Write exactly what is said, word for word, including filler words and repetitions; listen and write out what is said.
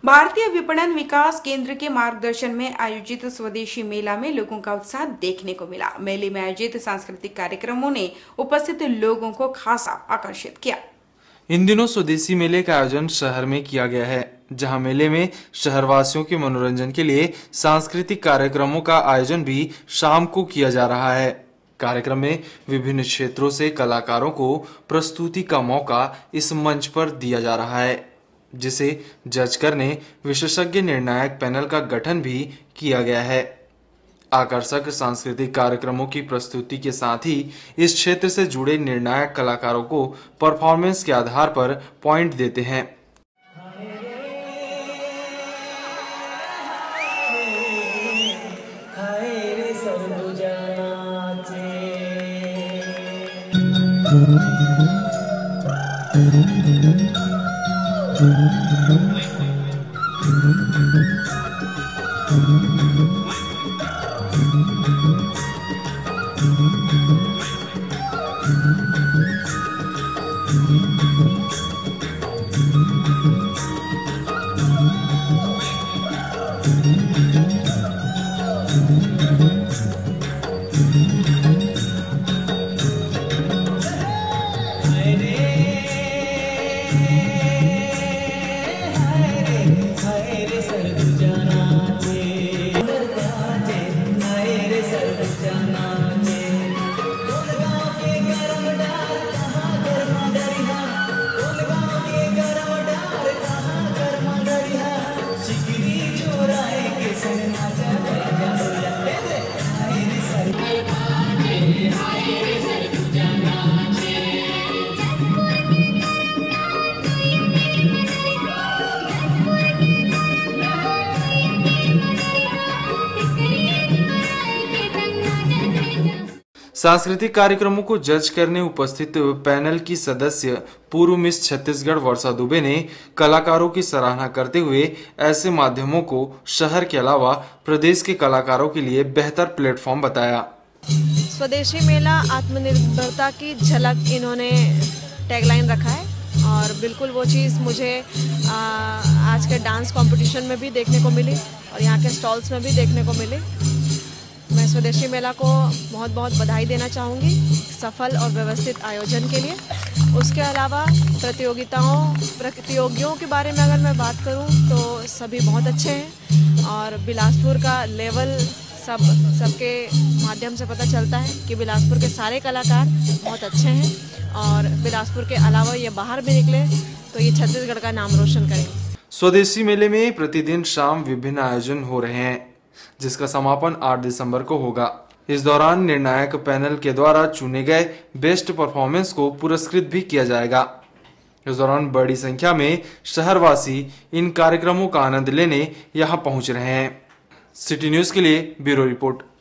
भारतीय विपणन विकास केंद्र के मार्गदर्शन में आयोजित स्वदेशी मेला में लोगों का उत्साह देखने को मिला। मेले में आयोजित सांस्कृतिक कार्यक्रमों ने उपस्थित लोगों को खासा आकर्षित किया। इन दिनों स्वदेशी मेले का आयोजन शहर में किया गया है, जहां मेले में शहरवासियों के मनोरंजन के लिए सांस्कृतिक कार्यक्रमों का आयोजन भी शाम को किया जा रहा है। कार्यक्रम में विभिन्न क्षेत्रों से कलाकारों को प्रस्तुति का मौका इस मंच पर दिया जा रहा है, जिसे जज करने विशेषज्ञ निर्णायक पैनल का गठन भी किया गया है। आकर्षक सांस्कृतिक कार्यक्रमों की प्रस्तुति के साथ ही इस क्षेत्र से जुड़े निर्णायक कलाकारों को परफॉर्मेंस के आधार पर पॉइंट देते हैं। सांस्कृतिक कार्यक्रमों को जज करने उपस्थित पैनल की सदस्य पूर्व मिस छत्तीसगढ़ वर्षा दुबे ने कलाकारों की सराहना करते हुए ऐसे माध्यमों को शहर के अलावा प्रदेश के कलाकारों के लिए बेहतर प्लेटफॉर्म बताया। स्वदेशी मेला आत्मनिर्भरता की झलक इन्होंने टैगलाइन रखा है और बिल्कुल वो चीज़ मुझे आ, आज के डांस कंपटीशन में भी देखने को मिली और यहाँ के स्टॉल्स में भी देखने को मिली। मैं स्वदेशी मेला को बहुत बहुत बधाई देना चाहूँगी सफल और व्यवस्थित आयोजन के लिए। उसके अलावा प्रतियोगिताओं प्रतियोगियों के बारे में अगर मैं बात करूँ तो सभी बहुत अच्छे हैं और बिलासपुर का लेवल सब सबके माध्यम से पता चलता है कि बिलासपुर के सारे कलाकार बहुत अच्छे हैं और बिलासपुर के अलावा ये बाहर भी निकले तो ये छत्तीसगढ़ का नाम रोशन करेंगे। स्वदेशी मेले में प्रतिदिन शाम विभिन्न आयोजन हो रहे हैं, जिसका समापन आठ दिसंबर को होगा। इस दौरान निर्णायक पैनल के द्वारा चुने गए बेस्ट परफॉर्मेंस को पुरस्कृत भी किया जाएगा। इस दौरान बड़ी संख्या में शहरवासी इन कार्यक्रमों का आनंद लेने यहां पहुंच रहे हैं। सिटी न्यूज के लिए ब्यूरो रिपोर्ट।